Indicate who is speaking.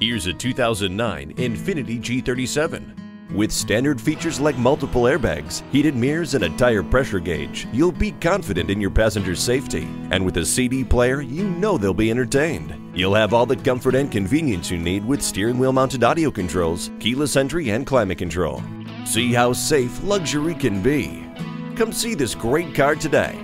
Speaker 1: Here's a 2009 INFINITI G37. With standard features like multiple airbags, heated mirrors, and a tire pressure gauge, you'll be confident in your passenger's safety. And with a CD player, you know they'll be entertained. You'll have all the comfort and convenience you need with steering wheel mounted audio controls, keyless entry, and climate control. See how safe luxury can be. Come see this great car today.